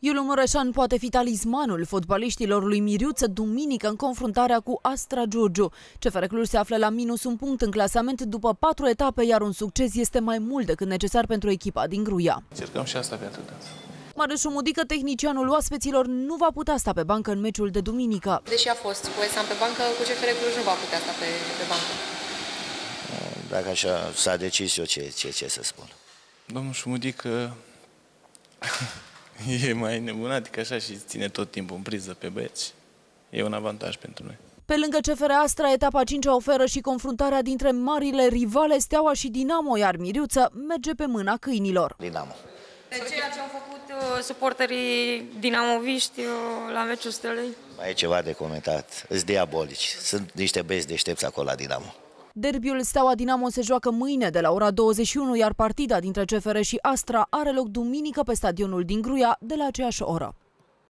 Iulu Mureșan poate fi talismanul fotbaliștilor lui Miriuță duminică în confruntarea cu Astra Giurgiu. CFR Cluj se află la minus un punct în clasament după 4 etape, iar un succes este mai mult decât necesar pentru echipa din Gruia. Încercăm și asta pe atât. Marius Mudică, tehnicianul oaspeților, nu va putea sta pe bancă în meciul de duminică. Deși a fost cu Esam pe bancă, cu CFR Cluj nu va putea sta pe bancă. Dacă așa s-a decis, eu ce să spun. Domnul Șumudică e mai nebunatic așa și ține tot timpul în priză pe băieți. E un avantaj pentru noi. Pe lângă CFR Astra, etapa 5-a oferă și confruntarea dintre marile rivale Steaua și Dinamo, iar Miriuță merge pe mâna câinilor. Dinamo. De ceea ce au făcut suporterii dinamoviști la meciul Stelei? Mai e ceva de comentat. Îs diabolici. Sunt niște băieți deștepți acolo la Dinamo. Derbiul Steaua-Dinamo se joacă mâine de la ora 21, iar partida dintre CFR și Astra are loc duminică pe stadionul din Gruia de la aceeași oră.